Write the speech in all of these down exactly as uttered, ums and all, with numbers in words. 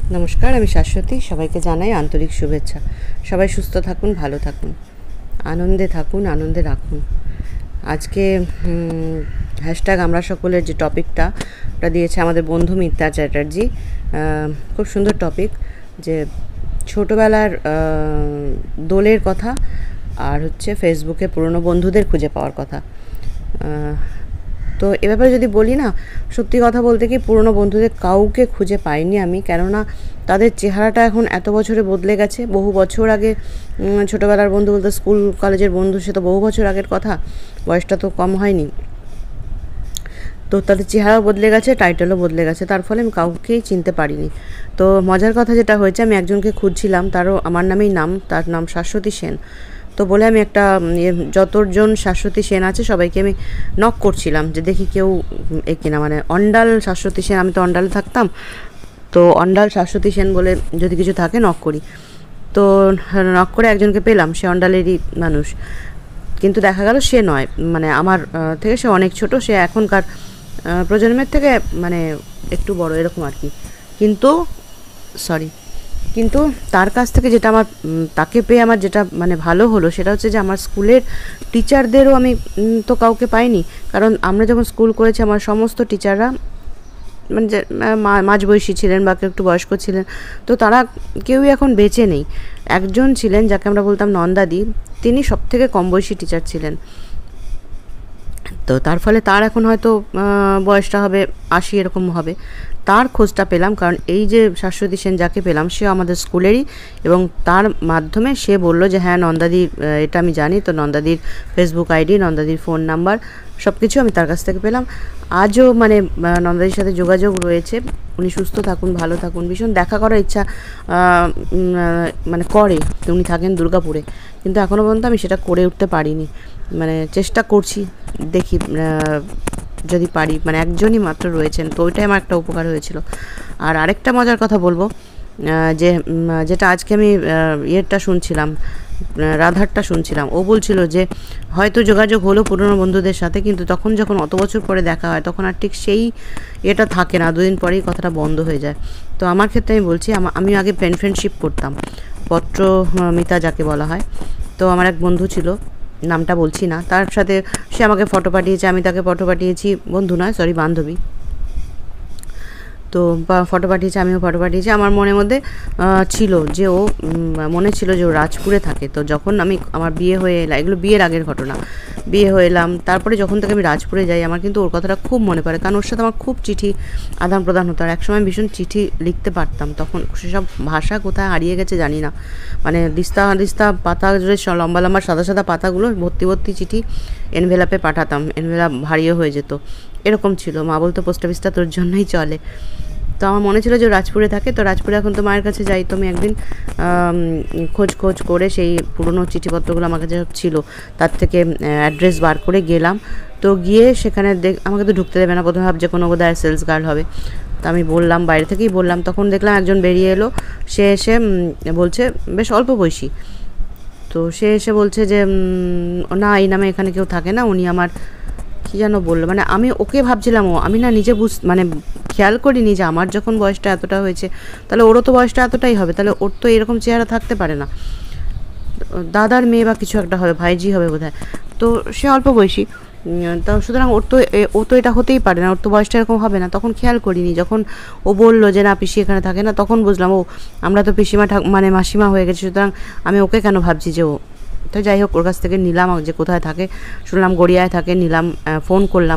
নমস্কার, আমি শাশ্বতী। সবাইকে জানাই আন্তরিক শুভেচ্ছা। সবাই সুস্থ থাকুন, ভালো থাকুন, আনন্দে থাকুন, আনন্দে রাখুন। আজকে হ্যাশট্যাগ আমরা সকলের যে টপিকটা ওটা দিয়েছে আমাদের বন্ধু মিতা চ্যাটার্জি। খুব সুন্দর টপিক, যে ছোটোবেলার দোলের কথা আর হচ্ছে ফেসবুকে পুরনো বন্ধুদের খুঁজে পাওয়ার কথা। তো এ ব্যাপারে যদি বলি না, সত্যি কথা বলতে কি পুরনো বন্ধুদের কাউকে খুঁজে পাইনি আমি, কেননা তাদের চেহারাটা এখন এত বছরে বদলে গেছে। বহু বছর আগে ছোটোবেলার বন্ধু বলতে স্কুল কলেজের বন্ধু, সে তো বহু বছর আগের কথা, বয়সটা তো কম হয়নি। তো তাদের চেহারাও বদলে গেছে, টাইটেলও বদলে গেছে, তার ফলে আমি কাউকেই চিনতে পারিনি। তো মজার কথা যেটা হয়েছে, আমি একজনকে খুঁজছিলাম, তারও আমার নামেই নাম, তার নাম শাশ্বতী সেন। তো বলে আমি একটা যতজন শাশ্বতী সেন আছে সবাইকে আমি নক করছিলাম যে দেখি কেউ এ কিনা, মানে অন্ডাল শাশ্বতী সেন, আমি তো অন্ডালে থাকতাম, তো অন্ডাল শাশ্বতী সেন বলে যদি কিছু থাকে নক করি। তো নক করে একজনকে পেলাম, সে অন্ডালেরই মানুষ, কিন্তু দেখা গেল সে নয়, মানে আমার থেকে সে অনেক ছোট, সে এখনকার প্রজন্মের থেকে মানে একটু বড় এরকম আর কি। কিন্তু সরি কিন্তু তার কাছ থেকে যেটা আমার, তাকে পেয়ে আমার যেটা মানে ভালো হলো সেটা হচ্ছে যে আমার স্কুলের টিচারদেরও আমি তো কাউকে পাইনি, কারণ আমরা যখন স্কুল করেছি আমার সমস্ত টিচাররা মানে যে মাঝবয়সী ছিলেন বা কেউ একটু বয়স্ক ছিলেন, তো তারা কেউই এখন বেঁচে নেই। একজন ছিলেন যাকে আমরা বলতাম নন্দাদি, তিনি সব থেকে কম বয়সী টিচার ছিলেন। তো তার ফলে তার এখন হয়তো বয়সটা হবে আশি এরকম হবে। তার খোঁজটা পেলাম, কারণ এই যে শাশ্বতী সেন যাকে পেলাম সে আমাদের স্কুলেরই, এবং তার মাধ্যমে সে বললো যে হ্যাঁ নন্দাদির এটা আমি জানি। তো নন্দাদির ফেসবুক আইডি, নন্দাদির ফোন নাম্বার সব কিছু আমি তার কাছ থেকে পেলাম। আজও মানে নন্দাদির সাথে যোগাযোগ রয়েছে। উনি সুস্থ থাকুন, ভালো থাকুন, ভীষণ দেখা করার ইচ্ছা মানে করে। উনি থাকেন দুর্গাপুরে, কিন্তু এখনও পর্যন্ত আমি সেটা করে উঠতে পারিনি, মানে চেষ্টা করছি, দেখি যদি পারি। মানে একজনই মাত্র রয়েছেন, তো ওইটাই আমার একটা উপকার হয়েছিল। আর আরেকটা মজার কথা বলবো, যে যেটা আজকে আমি ইয়েরটা শুনছিলাম, রাধারটা শুনছিলাম, ও বলছিল যে হয়তো যোগাযোগ হলো পুরনো বন্ধুদের সাথে, কিন্তু তখন যখন অত বছর পরে দেখা হয় তখন আর ঠিক সেই এটা থাকে না, দুদিন পরেই কথাটা বন্ধ হয়ে যায়। তো আমার ক্ষেত্রে আমি বলছি, আমি আগে পেন ফ্রেন্ডশিপ করতাম, পত্র মিতা যাকে বলা হয়। তো আমার এক বন্ধু ছিল, নামটা বলছি না, তার সাথে সে আমাকে ফটো পাঠিয়েছে, আমি তাকে ফটো পাঠিয়েছি, বন্ধু নয় সরি বান্ধবী। তো ফটো পাঠিয়েছে, আমিও ফটো পাঠিয়েছি। আমার মনের মধ্যে ছিল যে ও মনে ছিল যে ও রাজপুরে থাকে। তো যখন আমি আমার বিয়ে হয়ে এলাম, এগুলো বিয়ের আগের ঘটনা, বিয়ে হয়ে এলাম, তারপরে যখন থেকে আমি রাজপুরে যাই আমার কিন্তু ওর কথাটা খুব মনে পড়ে, কারণ ওর সাথে আমার খুব চিঠি আদান প্রদান হতো। আর একসময় ভীষণ চিঠি লিখতে পারতাম, তখন সেসব ভাষা কোথায় হারিয়ে গেছে জানি না। মানে দিস্তা দিস্তা পাতা জুড়ে লম্বা লম্বা সাদা সাদা পাতাগুলো ভর্তি ভর্তি চিঠি এনভেলাপে পাঠাতাম, এনভেলাপ ভারীও হয়ে যেত, এরকম ছিল। মা বলতো পোস্ট অফিসটা তোর জন্যই চলে। তো আমার মনে ছিল যে রাজপুরে থাকে, তো রাজপুরে এখন তো মায়ের কাছে যাই। তো আমি একদিন খোঁজ খোঁজ করে সেই পুরনো চিঠিপত্রগুলো আমার কাছে ছিল, তার থেকে অ্যাড্রেস বার করে গেলাম। তো গিয়ে সেখানে দেখ, আমাকে তো ঢুকতে দেবে না, প্রথমে ভাবছে কোনো বোধহয় সেলস গার্ল হবে। তো আমি বললাম, বাইরে থেকেই বললাম, তখন দেখলাম একজন বেরিয়ে এলো, সে এসে বলছে, বেশ অল্প বয়সী, তো সে এসে বলছে যে না এই নামে এখানে কেউ থাকে না, উনি আমার কী যেন বললো, মানে আমি ওকে ভাবছিলাম, ও আমি না নিজে বুঝ মানে খেয়াল করিনি যে আমার যখন বয়সটা এতটা হয়েছে তাহলে ওরও তো বয়সটা এতটাই হবে, তাহলে ওর তো এরকম চেহারা থাকতে পারে না, দাদার মেয়ে বা কিছু একটা হবে, ভাইজি হবে বোধহয়। তো সে অল্প বয়সী, তো সুতরাং ওর তো ও তো এটা হতেই পারে না, ওর তো বয়সটা এরকম হবে না। তখন খেয়াল করিনি, যখন ও বললো যে না পিসি এখানে থাকে না, তখন বুঝলাম ও আমরা তো পিসিমা মানে মাসিমা হয়ে গেছে, সুতরাং আমি ওকে কেন ভাবছি যে ও। তো যাই হোক, ওর কাছ থেকে নিলাম যে কোথায় থাকে, শুনলাম গড়িয়ায় থাকে, নিলাম, ফোন করলাম।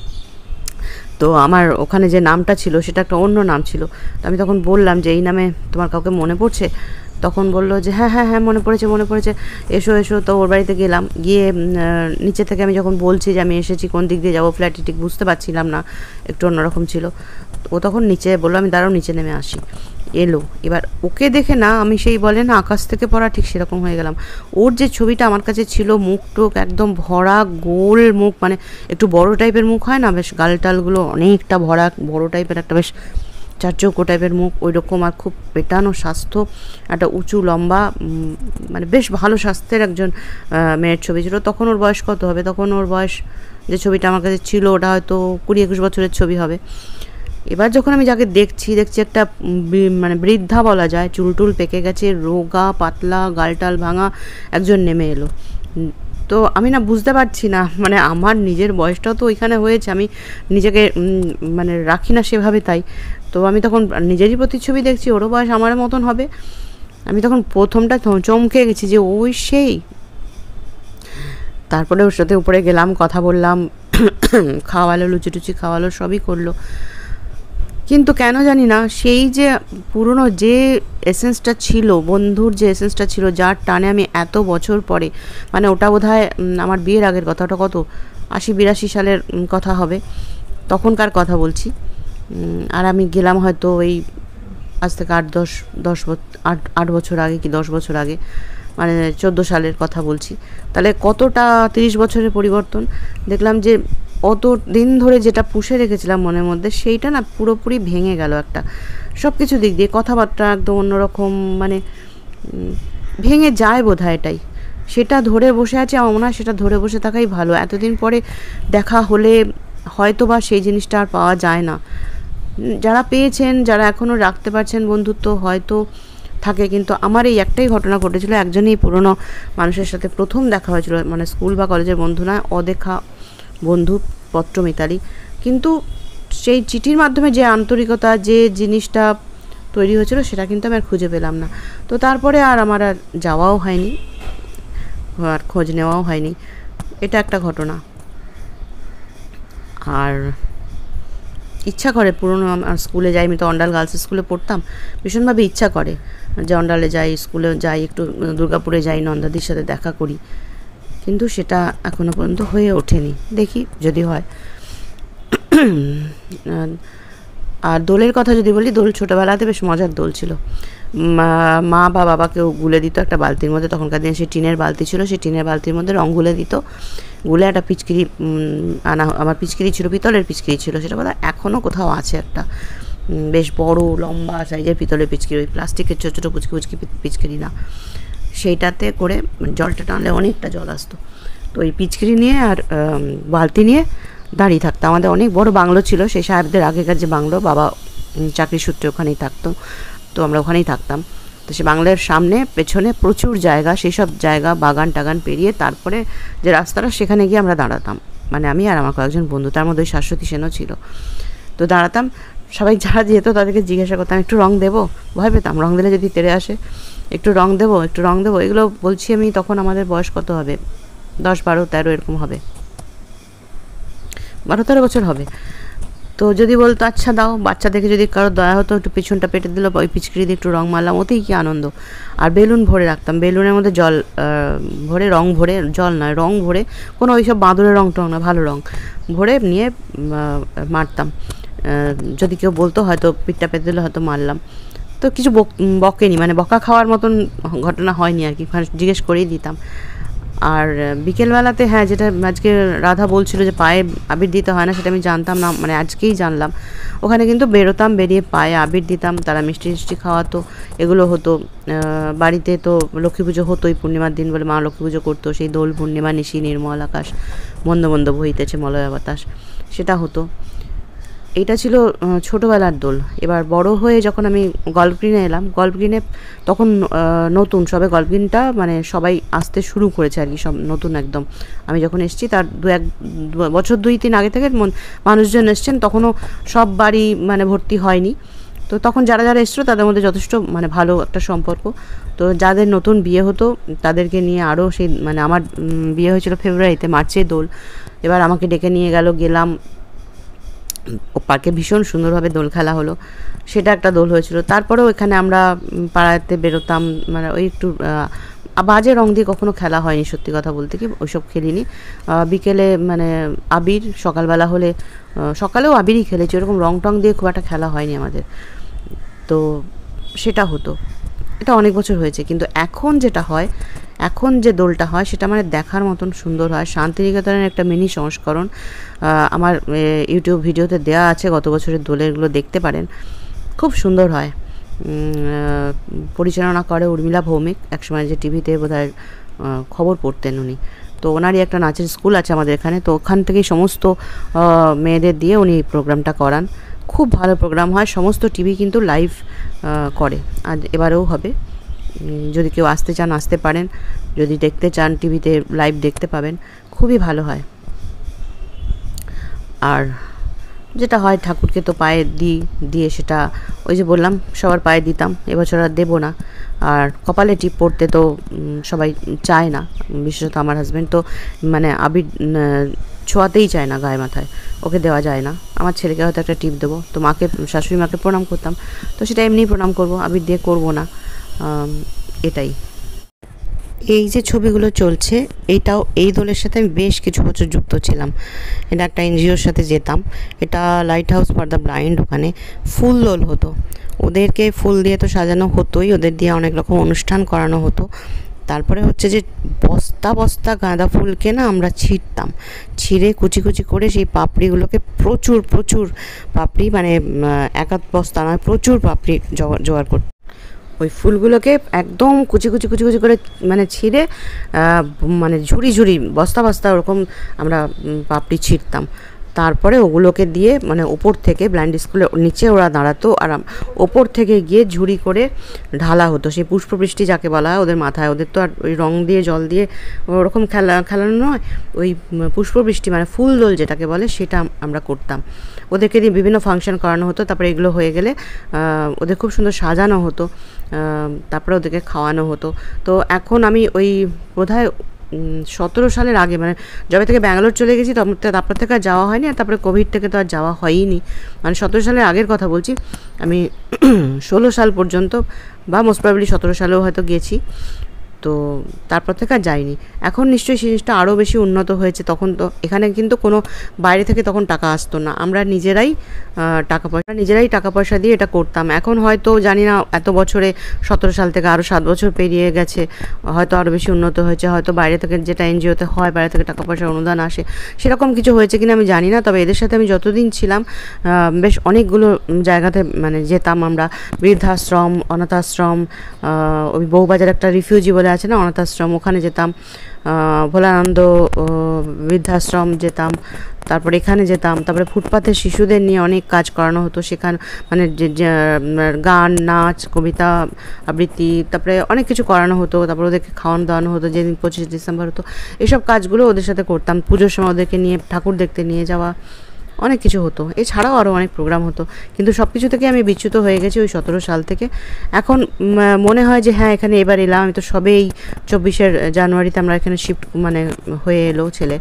তো আমার ওখানে যে নামটা ছিল সেটা একটা অন্য নাম ছিল। তো আমি তখন বললাম যে এই নামে তোমার কাউকে মনে পড়ছে? তখন বললো যে হ্যাঁ হ্যাঁ হ্যাঁ মনে পড়েছে মনে পড়েছে এসো এসো। তো ওর বাড়িতে গেলাম, গিয়ে নিচে থেকে আমি যখন বলছি যে আমি এসেছি, কোন দিক দিয়ে যাবো ফ্ল্যাটে ঠিক বুঝতে পারছিলাম না, একটু অন্যরকম ছিল। ও তখন নিচে বললো আমি দাঁড়াও নিচে নেমে আসি। এলো, এবার ওকে দেখে না আমি সেই বলে না আকাশ থেকে পড়া ঠিক সেরকম হয়ে গেলাম। ওর যে ছবিটা আমার কাছে ছিল, মুখ টুক একদম ভরা, গোল মুখ, মানে একটু বড় টাইপের মুখ হয় না, বেশ গালটালগুলো অনেকটা ভরা, বড় টাইপের একটা বেশ চারচৌকো টাইপের মুখ, ওই রকম, আর খুব পেটানো স্বাস্থ্য, একটা উঁচু লম্বা, মানে বেশ ভালো স্বাস্থ্যের একজন মেয়ের ছবি ছিল। তখন ওর বয়স কত হবে? তখন ওর বয়স, যে ছবিটা আমার কাছে ছিল ওটা হয়তো কুড়ি একুশ বছরের ছবি হবে। এবার যখন আমি যাকে দেখছি দেখছি একটা মানে বৃদ্ধা বলা যায়, চুলটুল পেকে গেছে, রোগা পাতলা, গালটাল ভাঙা একজন নেমে এলো। তো আমি না বুঝতে পারছি না, মানে আমার নিজের বয়সটাও তো ওইখানে হয়েছে, আমি নিজেকে মানে রাখি না সেভাবে, তাই তো আমি তখন নিজেরই প্রতিচ্ছবি দেখছি, ওরও বয়স আমার মতন হবে। আমি তখন প্রথমটা চমকে গেছি যে ওই সেই। তারপরে ওর সাথে উপরে গেলাম, কথা বললাম, খাওয়ালো, লুচি টুচি খাওয়ালো, সবই করলো। কিন্তু কেন জানি না সেই যে পুরনো যে এসেন্সটা ছিল, বন্ধুর যে এসেন্সটা ছিল, যার টানে আমি এত বছর পরে, মানে ওটা বোধহয় আমার বিয়ের আগের কথা, ওটা কত আশি বিরাশি সালের কথা হবে, তখনকার কথা বলছি। আর আমি গেলাম হয়তো এই আজ থেকে আট দশ দশ আট আট বছর আগে কি দশ বছর আগে, মানে চোদ্দো সালের কথা বলছি। তাহলে কতটা তিরিশ বছরের পরিবর্তন। দেখলাম যে অত দিন ধরে যেটা পুষে রেখেছিলাম মনের মধ্যে, সেইটা না পুরোপুরি ভেঙে গেল একটা, সব কিছু দিক দিয়ে, কথাবার্তা একদম অন্যরকম, মানে ভেঙে যায় বোধ হয় এটাই। সেটা ধরে বসে আছে, আমার মনে হয় সেটা ধরে বসে থাকাই ভালো। এতদিন পরে দেখা হলে হয়তো বা সেই জিনিসটা আর পাওয়া যায় না। যারা পেয়েছেন, যারা এখনও রাখতে পারছেন বন্ধুত্ব, হয়তো থাকে। কিন্তু আমার এই একটাই ঘটনা ঘটেছিল, একজনই পুরনো মানুষের সাথে প্রথম দেখা হয়েছিল, মানে স্কুল বা কলেজের বন্ধু নয়, অদেখা বন্ধু, পত্র মিতালি। কিন্তু সেই চিঠির মাধ্যমে যে আন্তরিকতা, যে জিনিসটা তৈরি হয়েছিল, সেটা কিন্তু আমি আর খুঁজে পেলাম না। তো তারপরে আর আমার আর যাওয়াও হয়নি, আর খোঁজ নেওয়াও হয়নি। এটা একটা ঘটনা। আর ইচ্ছা করে পুরনো স্কুলে যাই, আমি তো অন্ডাল গার্লস স্কুলে পড়তাম, ভীষণভাবে ইচ্ছা করে যে অন্ডালে যাই, স্কুলে যাই, একটু দুর্গাপুরে যাই, নন্দাদির সাথে দেখা করি, কিন্তু সেটা এখনো পর্যন্ত হয়ে ওঠেনি। দেখি যদি হয়। আর দোলের কথা যদি বলি, দোল ছোটোবেলাতে বেশ মজার দোল ছিল। মা বা বাবাকেও গুলে দিত একটা বালতির মধ্যে, তখনকার দিনে সেই টিনের বালতি ছিল, সেই টিনের বালতির মধ্যে রঙ গুলে দিত, গুলে একটা পিচকিরি আনা, আমার পিচকিরি ছিল, পিতলের পিচকিরি ছিল, সেটা বোধহয় এখনও কোথাও আছে, একটা বেশ বড় লম্বা সাইজের পিতলের পিচকিরি, ওই প্লাস্টিকের ছোটো ছোটো পুচকি পুচকি পিচকিরি না, সেইটাতে করে জলটা টানলে অনেকটা জল আসতো। তো ওই পিচকিরি নিয়ে আর বালতি নিয়ে দাঁড়িয়ে থাকতো। আমাদের অনেক বড় বাংলো ছিল, সেই সাহেবদের আগেকার যে বাংলো, বাবা চাকরি সূত্রে ওখানেই থাকতো, তো আমরা ওখানেই থাকতাম। তো সে বাংলার সামনে পেছনে প্রচুর জায়গা, সেই সব জায়গা বাগান টাগান পেরিয়ে তারপরে যে রাস্তাটা, সেখানে গিয়ে আমরা দাঁড়াতাম, মানে আমি আর আমার কয়েকজন বন্ধু, তার মধ্যে ওই শাশ্বতী সেনও ছিল। তো দাঁড়াতাম, সবাই যারা যেত তাদেরকে জিজ্ঞাসা করতাম, একটু রং দেবো? ভয় পেতাম, রং দিলে যদি তেড়ে আসে, একটু রং দেবো, একটু রং দেবো, এগুলো বলছি আমি। তখন আমাদের বয়স কত হবে, দশ বারো তেরো এরকম হবে, বারো তেরো বছর হবে। তো যদি বলতো আচ্ছা দাও, বাচ্চা দেখে যদি কারো দয়া হতো, একটু পিছনটা পেটে দিল, ওই পিচকিরি দিয়ে একটু রং মারলাম, ওতেই কি আনন্দ। আর বেলুন ভরে রাখতাম, বেলুনের মধ্যে জল ভরে, রং ভরে, জল নয় রং ভরে, কোনো ওইসব বাঁদরের রং টং না, ভালো রং ভরে নিয়ে মারতাম। যদি কেউ বলতো হয়তো পিঠটা পেতে দিলে হয়তো মারলাম। তো কিছু বকেনি, মানে বকা খাওয়ার মতন ঘটনা হয়নি আর কি, জিজ্ঞেস করেই দিতাম। আর বিকেলবেলাতে, হ্যাঁ, যেটা আজকে রাধা বলছিল যে পায়ে আবির দিতে হয় না, সেটা আমি জানতাম না, মানে আজকেই জানলাম। ওখানে কিন্তু বেরোতাম, বেরিয়ে পায়ে আবির দিতাম, তারা মিষ্টি মিষ্টি খাওয়াতো, এগুলো হতো। বাড়িতে তো লক্ষ্মী পুজো হতোই পূর্ণিমার দিন বলে, মা লক্ষ্মী পুজো করতো, সেই দোল পূর্ণিমা, নিশি নির্মল আকাশ, মন্দ মন্দ বইতেছে মলয়া বাতাস, সেটা হতো। এইটা ছিল ছোটোবেলার দোল। এবার বড় হয়ে যখন আমি গল্ফ গ্রিনে এলাম, গল্ফ গ্রিনে তখন নতুন সবে গল্ফ গ্রিনটা, মানে সবাই আসতে শুরু করেছে আর কি, সব নতুন একদম। আমি যখন এসেছি তার দু এক বছর দুই তিন আগে থেকে মানুষজন এসছেন, তখনও সব বাড়ি মানে ভর্তি হয়নি। তো তখন যারা যারা এসেছিলো তাদের মধ্যে যথেষ্ট মানে ভালো একটা সম্পর্ক। তো যাদের নতুন বিয়ে হতো তাদেরকে নিয়ে আরও সেই, মানে আমার বিয়ে হয়েছিল ফেব্রুয়ারিতে, মার্চে দোল। এবার আমাকে ডেকে নিয়ে গেল, গেলাম ও পার্কে, ভীষণ সুন্দরভাবে দোল খেলা হলো, সেটা একটা দোল হয়েছিল। তারপরেও এখানে আমরা পাড়াতে বেরোতাম, মানে ওই একটু বাজে রং দিয়ে কখনো খেলা হয়নি, সত্যি কথা বলতে কি ওইসব খেলিনি। বিকেলে মানে আবির, সকালবেলা হলে সকালেও আবিরই খেলেছি, ওরকম রং টং দিয়ে খুব একটা খেলা হয়নি আমাদের। তো সেটা হতো, এটা অনেক বছর হয়েছে। কিন্তু এখন যেটা হয়, এখন যে দোলটা হয় সেটা মানে দেখার মতন সুন্দর হয়। শান্তিনিকেতনের একটা মিনি সংস্করণ আমার ইউটিউব ভিডিওতে দেওয়া আছে, গত বছরের দোলেরগুলো দেখতে পারেন, খুব সুন্দর হয়। পরিচালনা করে উর্মিলা ভৌমিক, একসময় যে টিভিতে বোধহয় খবর পড়তেন উনি। তো ওনারই একটা নাচের স্কুল আছে আমাদের এখানে, তো ওখান থেকেই সমস্ত মেয়েদের দিয়ে উনি প্রোগ্রামটা করান। খুব ভালো প্রোগ্রাম হয়, সমস্ত টিভি কিন্তু লাইভ করে, আর এবারেও হবে। যদি কেউ আসতে চান আসতে পারেন, যদি দেখতে চান টিভিতে লাইভ দেখতে পাবেন, খুবই ভালো হয়। আর যেটা হয় ঠাকুরকে তো পায়ে দিই, দিয়ে সেটা ওই যে বললাম সবার পায়ে দিতাম, এবছর আর দেবো না। আর কপালে টিপ পড়তে তো সবাই চায় না, বিশেষত আমার হাজব্যান্ড তো মানে আবির ছোঁয়াতেই চায় না গায়ে মাথায়, ওকে দেওয়া যায় না। আমার ছেলেকে হয়তো একটা টিপ দেবো, তো মাকে শাশুড়ি মাকে প্রণাম করতাম, তো সেটা এমনিই প্রণাম করবো, আবির দিয়ে করবো না, এটাই। এই যে ছবিগুলো চলছে, এইটাও এই দোলের সাথে আমি বেশ কিছু বছর যুক্ত ছিলাম। এটা একটা এনজিওর সাথে যেতাম, এটা lighthouse for the blind, ওখানে ফুল দোল হতো। ওদেরকে ফুল দিয়ে তো সাজানো হতোই, ওদের দিয়ে অনেক রকম অনুষ্ঠান করানো হতো। তারপরে হচ্ছে যে বস্তা বস্তা গাঁদা ফুলকে না আমরা ছিঁড়তাম, ছিঁড়ে কুচি কুচি করে সেই পাপড়িগুলোকে প্রচুর প্রচুর পাপড়ি, মানে এক আধ বস্তা নয়, প্রচুর পাপড়ি জোগাড় করতাম। ওই ফুলগুলোকে একদম কুচি কুচি কুচি কুচি করে মানে ছিঁড়ে মানে ঝুড়ি ঝুড়ি বস্তা বস্তা ওরকম আমরা পাপড়ি ছিঁড়তাম। তারপরে ওগুলোকে দিয়ে মানে ওপর থেকে ব্লাইন্ড স্কুলের নিচে ওরা দাঁড়াতো, আর ওপর থেকে গিয়ে ঝুড়ি করে ঢালা হতো। সেই পুষ্পবৃষ্টি যাকে বলা হয় ওদের মাথায়, ওদের তো আর ওই রং দিয়ে জল দিয়ে ওরকম খেলা খেলানো নয়, ওই পুষ্পবৃষ্টি মানে ফুল দোল যেটাকে বলে সেটা আমরা করতাম। ওদেরকে দিয়ে বিভিন্ন ফাংশন করানো হতো। তারপরে এগুলো হয়ে গেলে ওদের খুব সুন্দর সাজানো হতো, তারপরে ওদেরকে খাওয়ানো হতো। তো এখন আমি ওই বোধহয় সতেরো সালের আগে, মানে যবে থেকে ব্যাঙ্গালোর চলে গেছি তখন তারপর থেকে আর যাওয়া হয়নি, আর তারপরে কোভিড থেকে তো আর যাওয়া হয়নি, মানে সতেরো সালের আগের কথা বলছি আমি। ষোলো সাল পর্যন্ত বা মোস্ট প্রবাবলি সতেরো সালেও হয়তো গেছি, তো তারপর থেকে আর যাইনি। এখন নিশ্চয়ই জিনিসটা আরও বেশি উন্নত হয়েছে। তখন তো এখানে কিন্তু কোনো বাইরে থেকে তখন টাকা আসতো না, আমরা নিজেরাই টাকা পয়সা নিজেরাই টাকা পয়সা দিয়ে এটা করতাম। এখন হয়তো জানি না, এত বছরে সতেরো সাল থেকে আরও সাত বছর পেরিয়ে গেছে, হয়তো আরও বেশি উন্নত হয়েছে, হয়তো বাইরে থেকে যেটা এনজিওতে হয় বাইরে থেকে টাকা পয়সা অনুদান আসে, সেরকম কিছু হয়েছে কিনা আমি জানি না। তবে এদের সাথে আমি যতদিন ছিলাম বেশ অনেকগুলো জায়গাতে মানে যেতাম আমরা, বৃদ্ধাশ্রম, অনাথাশ্রম, ওই বউবাজার একটা রিফিউজি বলে আছে না অনাথ আশ্রম, ওখানে যেতাম, ভোলানন্দ বৃদ্ধাশ্রম যেতাম, তারপরে এখানে যেতাম। তারপরে ফুটপাথের শিশুদের নিয়ে অনেক কাজ করানো হতো সেখানে, মানে যে গান, নাচ, কবিতা আবৃত্তি, তারপরে অনেক কিছু করানো হতো। তারপরে ওদেরকে খাওয়ানো দাওয়ানো হতো যেদিন পঁচিশে ডিসেম্বর হতো, এসব কাজগুলো ওদের সাথে করতাম। পুজোর সময় ওদেরকে নিয়ে ঠাকুর দেখতে নিয়ে যাওয়া, অনেক কিছু হতো। এছাড়াও আরও অনেক প্রোগ্রাম হতো, কিন্তু সব কিছু থেকে আমি বিচ্যুত হয়ে গেছি ওই সতেরো সাল থেকে। এখন মনে হয় যে হ্যাঁ এখানে এবার এলাম, আমি তো সবেই চব্বিশের জানুয়ারিতে আমরা এখানে শিফট মানে হয়ে এলো ছেলে,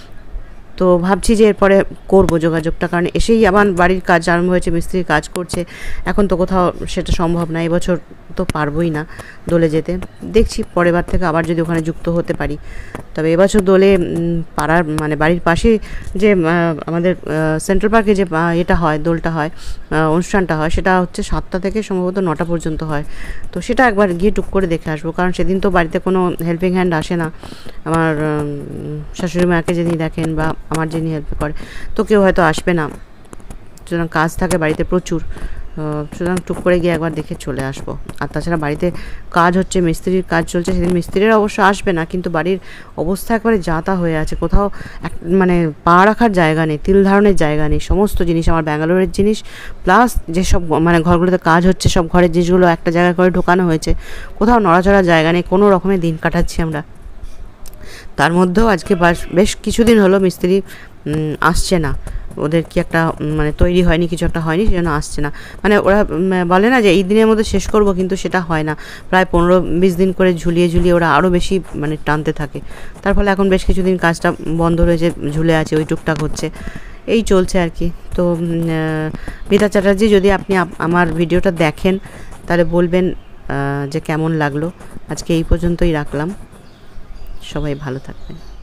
তো ভাবছি যে এরপরে করবো যোগাযোগটা, কারণ এসেই আবার বাড়ির কাজ আরম্ভ হয়েছে, মিস্ত্রির কাজ করছে, এখন তো কোথাও সেটা সম্ভব না, এবছর তো পারবোই না দোলে যেতে। দেখছি পরের বার থেকে আবার যদি ওখানে যুক্ত হতে পারি। তবে এবছর দোলে পাড়ার মানে বাড়ির পাশে যে আমাদের সেন্ট্রাল পার্কে যে এটা হয়, দোলটা হয়, অনুষ্ঠানটা হয়, সেটা হচ্ছে সাতটা থেকে সম্ভবত নটা পর্যন্ত হয়। তো সেটা একবার গিয়ে টুক করে দেখে আসবো, কারণ সেদিন তো বাড়িতে কোনো হেল্পিং হ্যান্ড আসে না। আমার শাশুড়ি মাকে যিনি দেখেন বা আমার যিনি হেল্প করে, তো কেউ হয়তো আসবে না, সুতরাং কাজ থাকে বাড়িতে প্রচুর, সুতরাং টুক করে গিয়ে একবার দেখে চলে আসবো। আর তাছাড়া বাড়িতে কাজ হচ্ছে, মিস্ত্রির কাজ চলছে, সেদিন মিস্ত্রিরা অবশ্য আসবে না, কিন্তু বাড়ির অবস্থা একবারে যাতা হয়ে আছে, কোথাও এক মানে পা রাখার জায়গা নেই, তিল ধারণের জায়গা নেই। সমস্ত জিনিস আমার ব্যাঙ্গালোরের জিনিস, প্লাস যেসব মানে ঘরগুলোতে কাজ হচ্ছে সব ঘরের জিনিসগুলো একটা জায়গায় করে ঢোকানো হয়েছে, কোথাও নড়াচড়ার জায়গা নেই, কোনো রকমের দিন কাটাচ্ছি আমরা। তার মধ্যেও আজকে বেশ কিছুদিন হলো মিস্ত্রি আসছে না, ওদের কি একটা মানে তৈরি হয়নি, কিছু একটা হয়নি, সেজন্য আসছে না। মানে ওরা বলে না যে এই দিনের মধ্যে শেষ করব, কিন্তু সেটা হয় না, প্রায় পনেরো বিশ দিন করে ঝুলিয়ে ঝুলিয়ে ওরা আরও বেশি মানে টানতে থাকে। তার ফলে এখন বেশ কিছুদিন কাজটা বন্ধ রয়েছে, ঝুলে আছে, ওই টুকটাক হচ্ছে, এই চলছে আর কি। তো মিতা চ্যাটার্জি, যদি আপনি আমার ভিডিওটা দেখেন তাহলে বলবেন যে কেমন লাগলো। আজকে এই পর্যন্তই রাখলাম, সবাই ভালো থাকবেন।